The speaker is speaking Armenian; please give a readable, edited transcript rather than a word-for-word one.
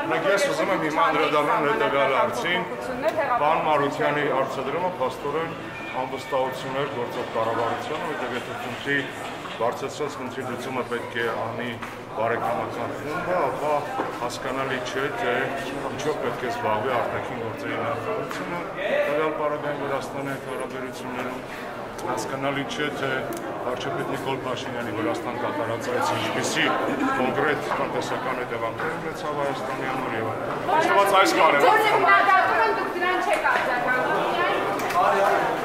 Մենք ես ուզում եմ հիմա անդրադառնալ հետևյալ հարցին, պարոն Մարությանի արձադրումը փաստորեն անվստահություններ գործող կառավարությանը, որտեղ եթե խնդրի բարձրացած խնդրի լուծումը պետք է անի բարեկամական խումբը, ապա հասկանալի չէ, թե ինչով պետք է զբաղվի արտաքին գործերի նախարարությունը, տվյալ պարագային Վրաստանի հետ հարաբերություններում, հասկանալի չէ, թե վարչապետ Նիկոլ Փաշինյանի Վրաստան կատարած այցը ինչպիսի կոնկրետ տնտեսական հետևանքներ ունեցավ Հայաստանի համար եւ այլն։ Այս կարևոր։ Դուք դրան չեք արձագանքում։